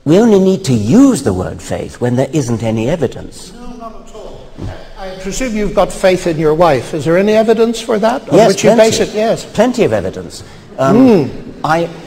we only need to use the word faith when there isn't any evidence. No, not at all. I presume you've got faith in your wife. Is there any evidence for that? Yes, which you base it? Yes. Plenty of evidence.